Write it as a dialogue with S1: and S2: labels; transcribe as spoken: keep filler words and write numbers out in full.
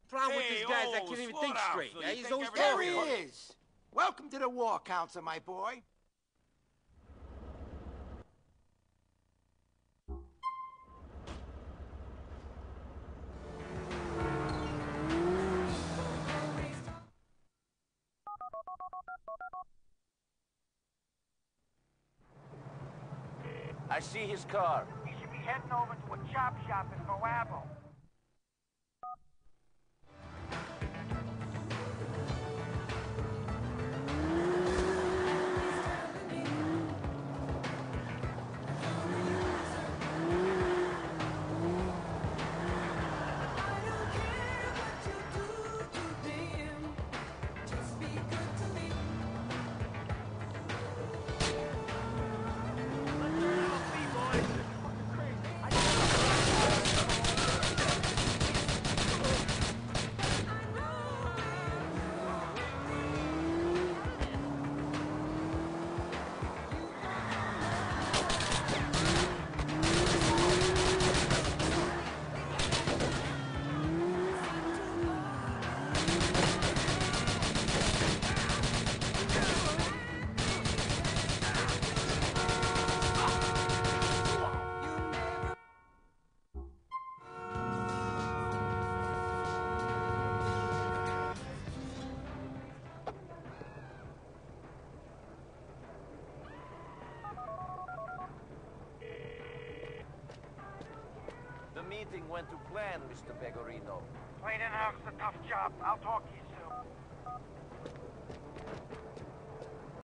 S1: Problem with
S2: Hey,
S1: these guys, I
S2: oh,
S1: can't even
S2: slow
S1: think
S2: down,
S1: straight.
S2: Phil.
S1: Yeah,
S2: You
S1: he's
S2: think
S1: always
S2: everything-
S1: talking.
S3: There he is. Welcome to the War Council, my boy.
S4: I see his car.
S5: He should be heading over to a chop shop in Moabo.
S4: The meeting went to plan, Mister Pegorino.
S5: Plain and House is a tough job. I'll talk to you.